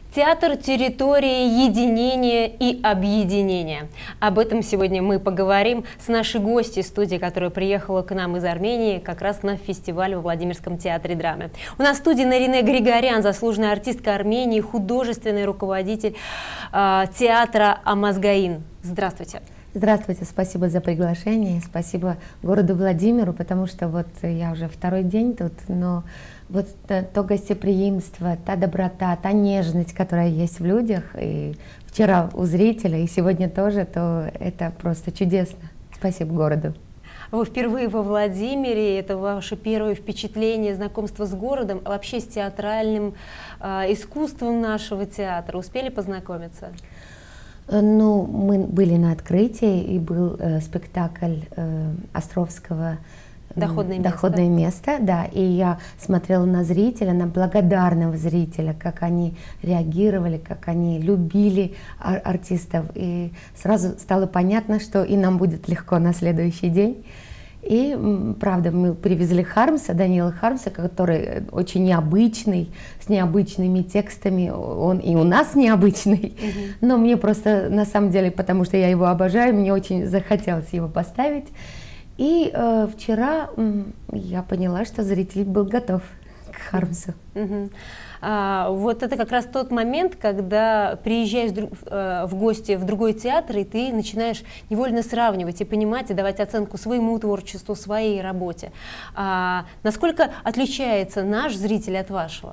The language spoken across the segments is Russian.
Театр – территория единения и объединения. Об этом сегодня мы поговорим с нашей гостьей студии, которая приехала к нам из Армении как раз на фестиваль во Владимирском театре драмы. У нас в студии Нарине Григорян, заслуженная артистка Армении, художественный руководитель театра Амазгаин. Здравствуйте. Здравствуйте, спасибо за приглашение, спасибо городу Владимиру, потому что вот я уже второй день тут, но вот то гостеприимство, та доброта, та нежность, которая есть в людях, и вчера у зрителя, и сегодня тоже, то это просто чудесно. Спасибо городу. Вы впервые во Владимире, это ваше первое впечатление, знакомство с городом, а вообще с театральным искусством нашего театра. Успели познакомиться? Ну, мы были на открытии, и был спектакль Островского «Доходное место», да, и я смотрела на зрителя, на благодарного зрителя, как они реагировали, как они любили артистов, и сразу стало понятно, что и нам будет легко на следующий день. И, правда, мы привезли Хармса, Даниила Хармса, который очень необычный, с необычными текстами, он и у нас необычный, но мне просто, на самом деле, потому что я его обожаю, мне очень захотелось его поставить. И вчера я поняла, что зритель был готов к Хармсу. Вот это как раз тот момент, когда приезжаешь в гости в другой театр, и ты начинаешь невольно сравнивать и понимать, и давать оценку своему творчеству, своей работе. Насколько отличается наш зритель от вашего?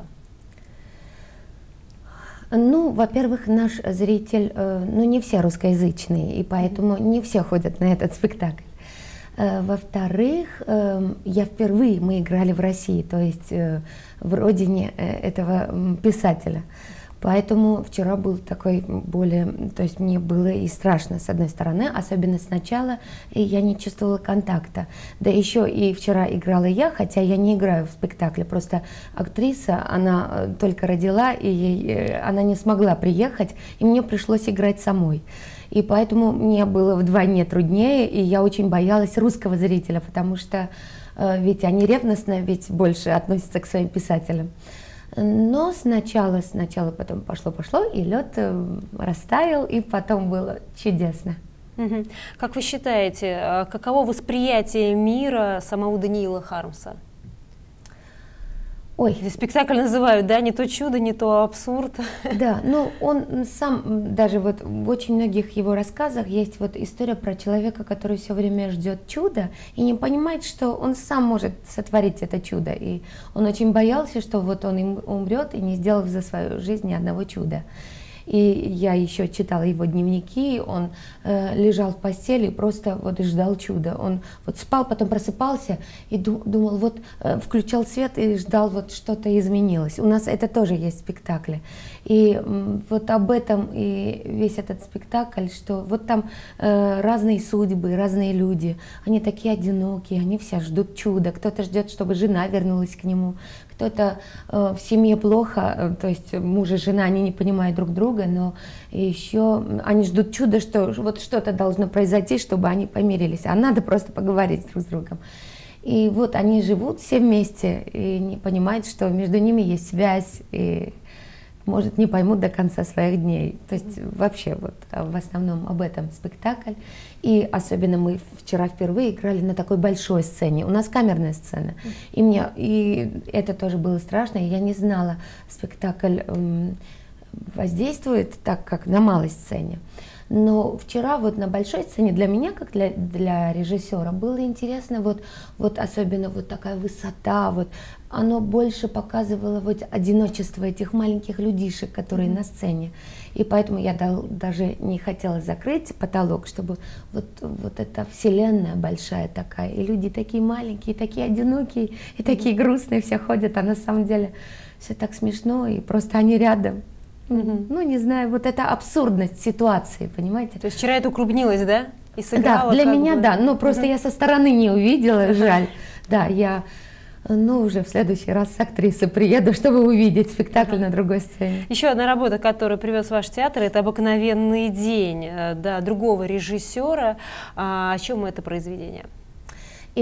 Ну, во-первых, наш зритель, ну, не все русскоязычные, и поэтому не все ходят на этот спектакль. Во-вторых, мы играли в России, то есть в родине этого писателя. Поэтому вчера был такой более, то есть мне было и страшно с одной стороны, особенно сначала, и я не чувствовала контакта. Да еще и вчера играла я, хотя я не играю в спектакле, просто актриса, она только родила, и она не смогла приехать, и мне пришлось играть самой. И поэтому мне было вдвойне труднее, и я очень боялась русского зрителя, потому что ведь они ревностно ведь больше относятся к своим писателям. Но сначала потом пошло, и лед растаял, и потом было чудесно. Как вы считаете, каково восприятие мира самого Даниила Хармса? Ой, спектакль называют, да, не то чудо, не то абсурд. Да, ну он сам, даже вот в очень многих его рассказах есть вот история про человека, который все время ждет чуда и не понимает, что он сам может сотворить это чудо. И он очень боялся, что вот он умрет и не сделав за свою жизнь ни одного чуда. И я еще читала его дневники, он лежал в постели и просто вот ждал чуда. Он вот спал, потом просыпался и думал, вот включал свет и ждал, вот что-то изменилось. У нас это тоже есть в спектакле. И вот об этом и весь этот спектакль, что вот там разные судьбы, разные люди, они такие одинокие, они все ждут чуда. Кто-то ждет, чтобы жена вернулась к нему, кто-то в семье плохо, то есть муж и жена, они не понимают друг друга, но еще они ждут чуда, что вот что-то должно произойти, чтобы они помирились, а надо просто поговорить друг с другом. И вот они живут все вместе и не понимают, что между ними есть связь, и, может, не поймут до конца своих дней. То есть вообще вот в основном об этом спектакль. И особенно мы вчера впервые играли на такой большой сцене. У нас камерная сцена. И это тоже было страшно. Я не знала, спектакль воздействует так, как на малой сцене. Но вчера вот на большой сцене для меня, как для режиссера, было интересно, вот особенно вот такая высота, вот оно больше показывало вот одиночество этих маленьких людишек, которые на сцене. И поэтому я даже не хотела закрыть потолок, чтобы вот эта вселенная большая такая, и люди такие маленькие, такие одинокие, и такие грустные все ходят, а на самом деле все так смешно, и просто они рядом. Ну, не знаю, вот эта абсурдность ситуации, понимаете? То есть вчера это укрупнилось, да? И сыграло, да, для меня, да, но просто я со стороны не увидела, жаль. Да, я, уже в следующий раз с актрисой приеду, чтобы увидеть спектакль на другой сцене. Еще одна работа, которую привез ваш театр, это «Обыкновенный день», да, другого режиссера. О чем это произведение?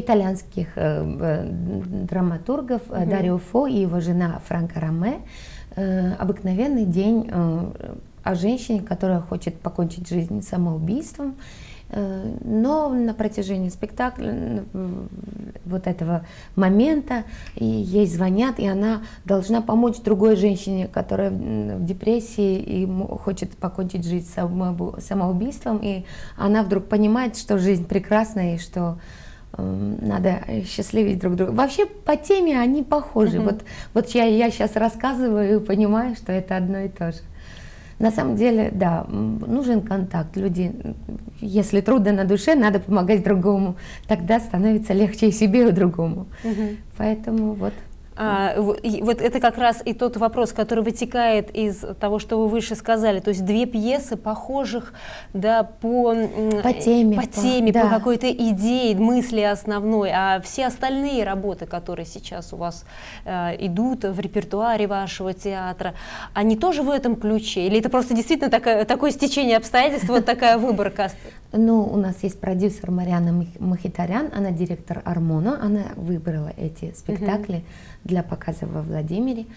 Итальянских драматургов Дарио Фо и его жена Франко Роме. обыкновенный день о женщине, которая хочет покончить жизнь самоубийством, но на протяжении спектакля, вот этого момента, ей звонят, и она должна помочь другой женщине, которая в депрессии и хочет покончить жизнь самоубийством, и она вдруг понимает, что жизнь прекрасна и что надо счастливить друг друга. Вообще по теме они похожи. Вот я сейчас рассказываю и понимаю, что это одно и то же. На самом деле, да, нужен контакт. Люди, если трудно на душе, надо помогать другому. Тогда становится легче и себе, и другому. Поэтому вот. Вот это как раз и тот вопрос, который вытекает из того, что вы выше сказали. То есть две пьесы похожих, да, по теме, по какой-то идее, мысли основной, а все остальные работы, которые сейчас у вас идут в репертуаре вашего театра, они тоже в этом ключе? Или это просто действительно такое стечение обстоятельств, вот такая выборка? Ну, у нас есть продюсер Марианна Махитарян, она директор Армона, она выбрала эти спектакли для показа во Владимире.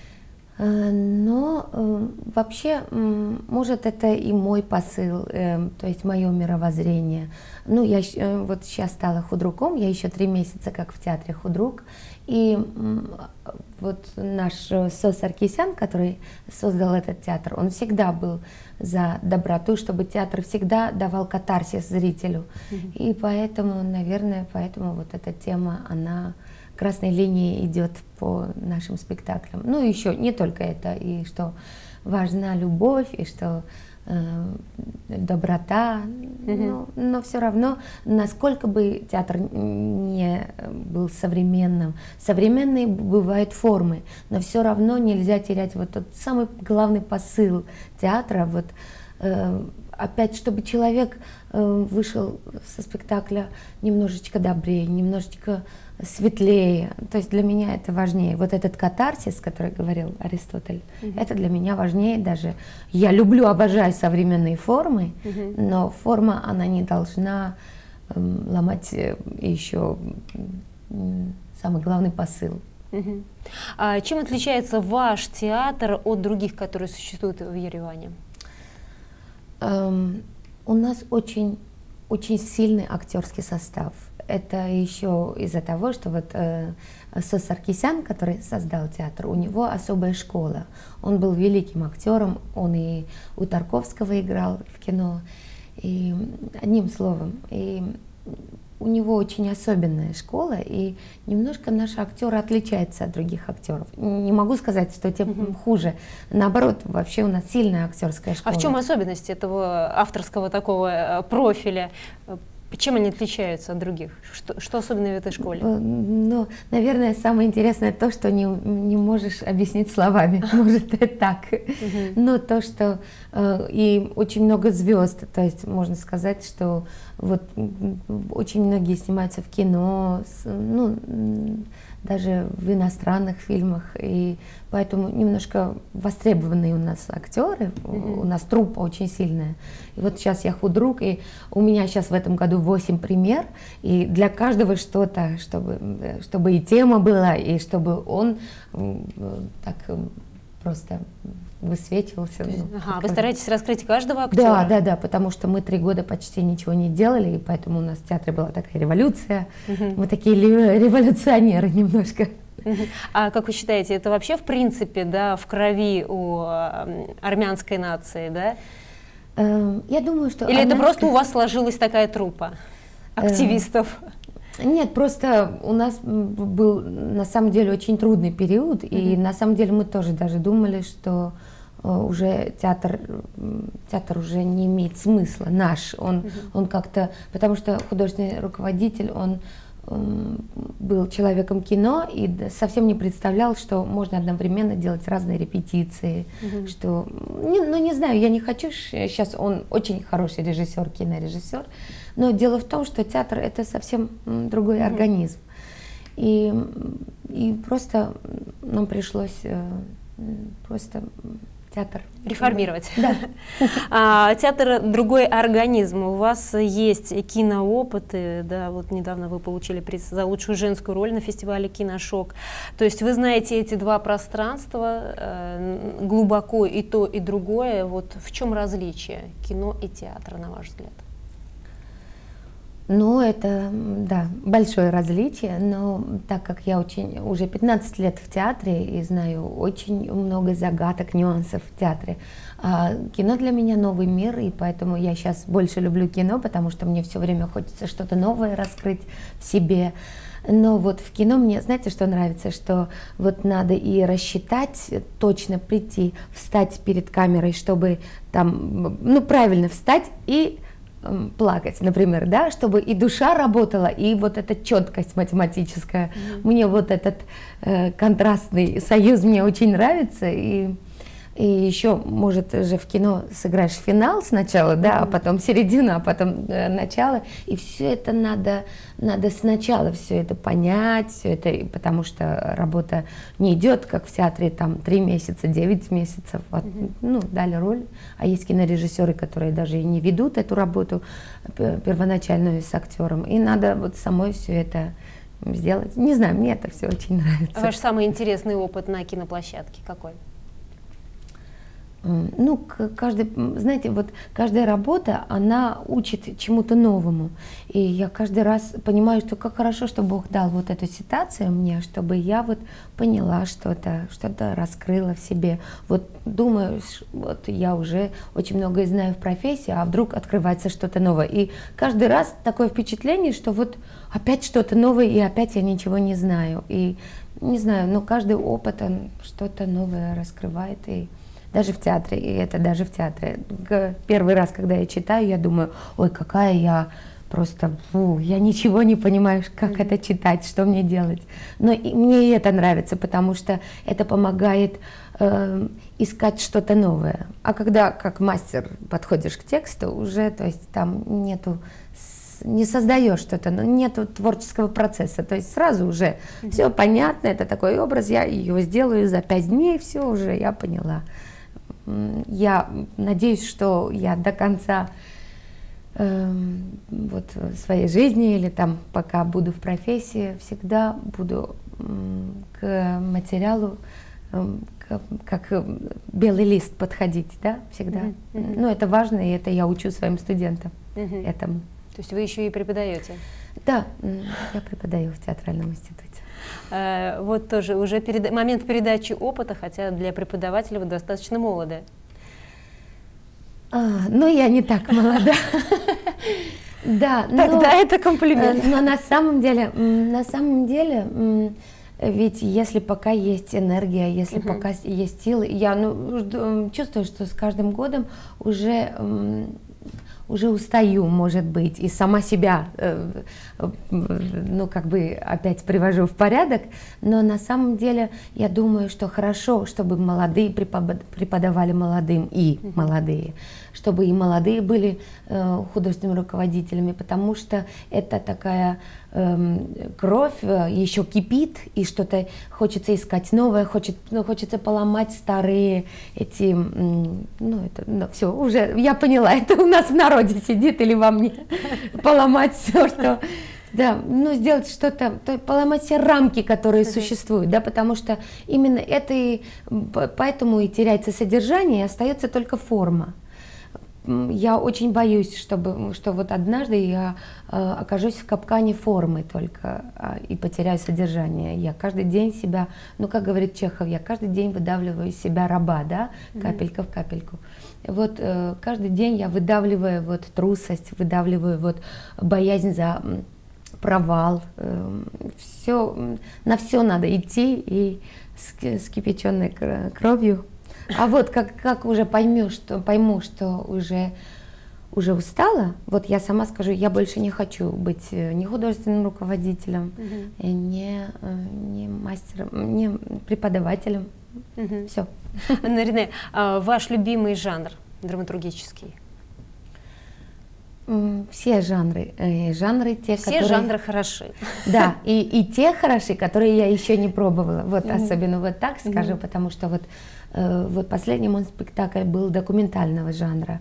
Но вообще, может, это и мой посыл, то есть мое мировоззрение. Ну, я вот сейчас стала худругом, я еще 3 месяца как в театре худруг. И вот наш Сос Саркисян, который создал этот театр, он всегда был за доброту, чтобы театр всегда давал катарсис зрителю. И поэтому, наверное, вот эта тема, она красной линией идет по нашим спектаклям. Ну, еще не только это, и что важна любовь, и что доброта, но все равно, насколько бы театр не был современным, современные бывают формы, но все равно нельзя терять вот тот самый главный посыл театра, вот опять, чтобы человек вышел со спектакля немножечко добрее, немножечко светлее. То есть для меня это важнее. Вот этот катарсис, который говорил Аристотель, это для меня важнее даже. Я люблю, обожаю современные формы, но форма, она не должна ломать еще самый главный посыл. А чем отличается ваш театр от других, которые существуют в Ереване? У нас очень сильный актерский состав. Это еще из-за того, что вот Сос Саркисян, который создал театр, у него особая школа. Он был великим актером, он и у Тарковского играл в кино. И одним словом, и у него очень особенная школа, и немножко наши актеры отличаются от других актеров. Не могу сказать, что тем хуже. Наоборот, вообще у нас сильная актерская школа. А в чем особенность этого авторского такого профиля? Чем они отличаются от других? Что особенно в этой школе? Ну, наверное, самое интересное то, что не можешь объяснить словами. Может, это так. Но то, что и очень много звезд, то есть можно сказать, что вот очень многие снимаются в кино, ну, даже в иностранных фильмах, и поэтому немножко востребованные у нас актеры, у нас труппа очень сильная. И вот сейчас я худрук, и у меня сейчас в этом году 8 премьер, и для каждого что-то, чтобы и тема была, и чтобы он так просто высвечивался. Вы стараетесь раскрыть каждого актера? Да, потому что мы 3 года почти ничего не делали, и поэтому у нас в театре была такая революция. Мы такие революционеры немножко. А как вы считаете, это вообще в принципе, да, в крови у армянской нации, да? Я думаю, что... Или это просто у вас сложилась такая труппа активистов? Нет, просто у нас был на самом деле очень трудный период, и на самом деле мы тоже даже думали, что уже театр уже не имеет смысла, наш, он как-то, потому что художественный руководитель, он был человеком кино и совсем не представлял, что можно одновременно делать разные репетиции, что, ну не знаю, я не хочу, сейчас он очень хороший режиссер, кинорежиссер, но дело в том, что театр это совсем другой организм, и просто нам пришлось просто театр. Реформировать. Да. Театр — другой организм. У вас есть киноопыты, да, вот недавно вы получили приз за лучшую женскую роль на фестивале «Киношок». То есть вы знаете эти два пространства глубоко, и то, и другое. Вот в чем различие кино и театра, на ваш взгляд? Ну, это, да, большое различие, но так как я уже 15 лет в театре и знаю очень много загадок, нюансов в театре, кино для меня новый мир, и поэтому я сейчас больше люблю кино, потому что мне все время хочется что-то новое раскрыть в себе. Но вот в кино мне, знаете, что нравится, что вот надо и рассчитать, точно прийти, встать перед камерой, чтобы там, ну, правильно встать и плакать, например, да, чтобы и душа работала, и вот эта четкость математическая. Мне вот этот контрастный союз мне очень нравится, и еще, может, же в кино сыграешь финал сначала, да, а потом середину, а потом начало, и все это надо сначала все это понять, все это, потому что работа не идет, как в театре, там 3 месяца, 9 месяцев, вот, ну, дали роль, а есть кинорежиссеры, которые даже и не ведут эту работу первоначальную с актером, и надо вот самой все это сделать. Не знаю, мне это все очень нравится. Ваш самый интересный опыт на киноплощадке какой? Ну, знаете, вот каждая работа, она учит чему-то новому. И я каждый раз понимаю, что как хорошо, что Бог дал вот эту ситуацию мне, чтобы я вот поняла что-то раскрыла в себе. Вот думаю, вот я уже очень многое знаю в профессии, а вдруг открывается что-то новое. И каждый раз такое впечатление, что вот опять что-то новое, и опять я ничего не знаю. И не знаю, но каждый опыт, он что-то новое раскрывает. И даже в театре, и это даже в театре. Первый раз, когда я читаю, я думаю, ой, какая я просто, я ничего не понимаю, как это читать, что мне делать. Но мне и это нравится, потому что это помогает искать что-то новое. А когда как мастер подходишь к тексту, уже, то есть там не создаешь что-то, но нету творческого процесса, то есть сразу уже все понятно, это такой образ, я его сделаю за 5 дней, все уже, я поняла. Я надеюсь, что я до конца вот своей жизни или там пока буду в профессии, всегда буду к материалу как белый лист подходить, да, всегда. Ну, это важно, и это я учу своим студентам этому. То есть вы еще и преподаете? Да, я преподаю в театральном институте. Вот тоже уже момент передачи опыта, хотя для преподавателя вы достаточно молоды. Ну, я не так молода. Да, тогда это комплимент. Но на самом деле, ведь если пока есть энергия, если пока есть силы, я чувствую, что с каждым годом уже устаю, может быть, и сама себя, ну, как бы опять привожу в порядок, но на самом деле я думаю, что хорошо, чтобы молодые преподавали молодым и молодые, чтобы и молодые были художественными руководителями, потому что это такая кровь еще кипит, и что-то хочется искать новое, хочется поломать старые эти, все, уже я поняла, это у нас в народе сидит или во мне, поломать все, что, да, сделать что-то, поломать все рамки, которые существуют, да, потому что именно это и, поэтому и теряется содержание, и остается только форма. Я очень боюсь, что вот однажды я окажусь в капкане формы только и потеряю содержание. Я каждый день себя, как говорит Чехов, я каждый день выдавливаю из себя раба, да, капелька в капельку. Вот каждый день я выдавливаю вот трусость, выдавливаю вот боязнь за провал. На все надо идти и с кипяченой кровью. А вот как уже пойму, что уже устала, вот я сама скажу, я больше не хочу быть ни художественным руководителем, ни мастером, ни преподавателем. Все. Анна Рене, ваш любимый жанр драматургический? Все жанры, те, Все которые... жанры хороши. Да, и те хороши, которые я еще не пробовала. Вот особенно вот так скажу, потому что вот последний мой спектакль был документального жанра.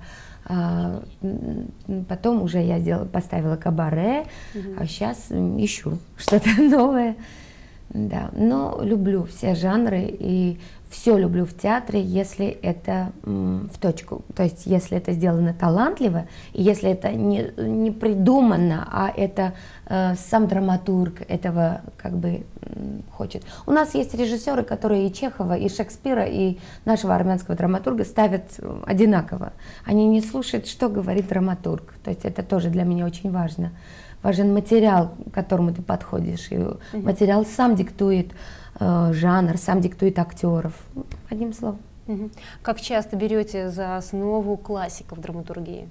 Потом уже я поставила кабаре, а сейчас ищу что-то новое. Да, но люблю все жанры и все люблю в театре, если это в точку. То есть если это сделано талантливо, и если это не придумано, а это сам драматург этого как бы хочет. У нас есть режиссеры, которые и Чехова, и Шекспира, и нашего армянского драматурга ставят одинаково. Они не слушают, что говорит драматург. То есть это тоже для меня очень важно. Важен материал, к которому ты подходишь. И материал сам диктует жанр, сам диктует актеров. Одним словом. Как часто берете за основу классиков драматургии?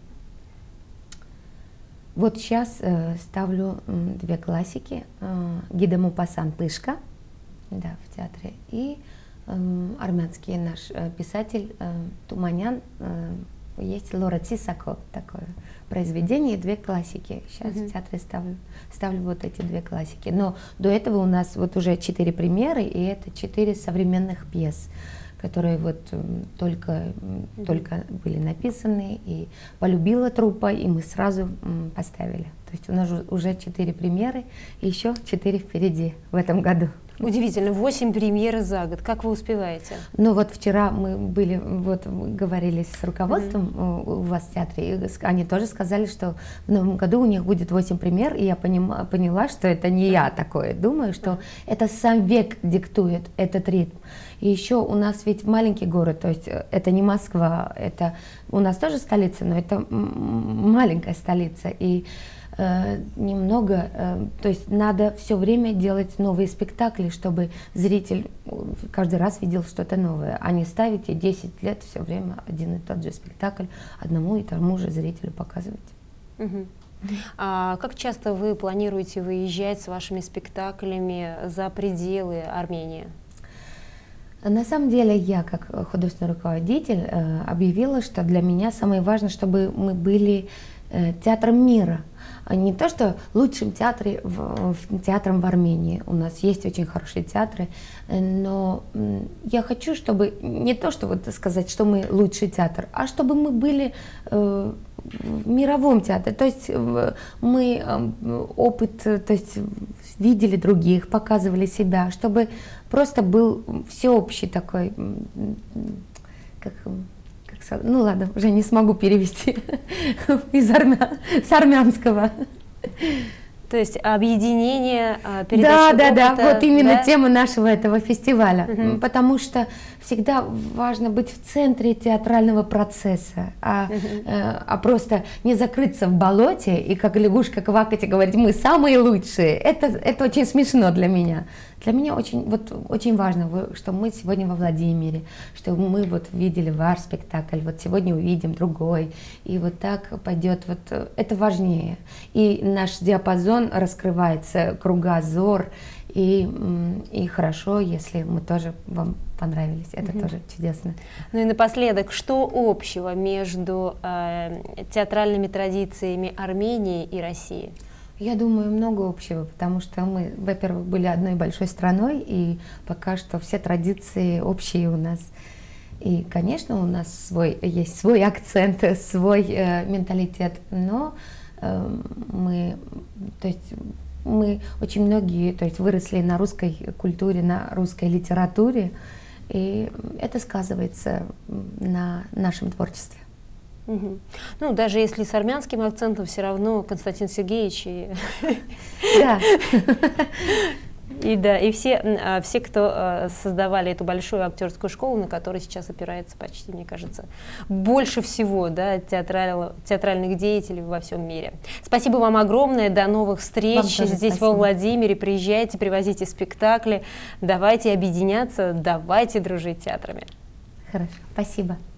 Вот сейчас ставлю две классики. Гиде Мопассан «Пышка», да, в театре, и армянский наш писатель Туманян, есть Лора Цисако, такое произведение, две классики. Сейчас в театре ставлю вот эти две классики. Но до этого у нас вот уже 4 премьеры, и это 4 современных пьес, которые вот только были написаны, и полюбила труппа, и мы сразу поставили. То есть у нас уже 4 премьеры, и еще 4 впереди в этом году. Удивительно, 8 премьер за год. Как вы успеваете? Ну вот вчера мы говорили с руководством у вас в театре, и они тоже сказали, что в новом году у них будет 8 премьер, и я поняла, что это не я такое думаю, что это сам век диктует этот ритм. И еще у нас ведь маленький город, то есть это не Москва, это у нас тоже столица, но это маленькая столица, и то есть надо все время делать новые спектакли, чтобы зритель каждый раз видел что-то новое, а не ставите 10 лет все время один и тот же спектакль одному и тому же зрителю показывать. А как часто вы планируете выезжать с вашими спектаклями за пределы Армении? На самом деле я, как художественный руководитель, объявила, что для меня самое важное, чтобы мы были театром мира. Не то, что лучшим театром в Армении. У нас есть очень хорошие театры, но я хочу, чтобы не то, что вот сказать, что мы лучший театр, а чтобы мы были в мировом театре. То есть мы опыт, то есть видели других, показывали себя, чтобы просто был всеобщий такой, ну ладно, уже не смогу перевести с армянского. То есть объединение, передача опыта. Да, вот именно тема нашего этого фестиваля, потому что всегда важно быть в центре театрального процесса, а просто не закрыться в болоте и как лягушка квакать и говорить: мы самые лучшие. Это очень смешно для меня. Для меня очень важно, что мы сегодня во Владимире, что мы вот видели ваш спектакль, вот сегодня увидим другой, и вот так пойдет, это важнее. И наш диапазон раскрывается, кругозор, и хорошо, если мы тоже вам понравились, это тоже чудесно. Ну и напоследок, что общего между театральными традициями Армении и России? Я думаю, много общего, потому что мы, во-первых, были одной большой страной, и пока что все традиции общие у нас. И, конечно, у нас есть свой акцент, свой менталитет, но мы очень многие, то есть выросли на русской культуре, на русской литературе, и это сказывается на нашем творчестве. Ну, даже если с армянским акцентом, все равно Константин Сергеевич и все, кто создавали эту большую актерскую школу, на которой сейчас опирается почти, мне кажется, больше всего, да, театральных деятелей во всем мире. Спасибо вам огромное, до новых встреч здесь во Владимире. Приезжайте, привозите спектакли, давайте объединяться, давайте дружить театрами. Хорошо, спасибо.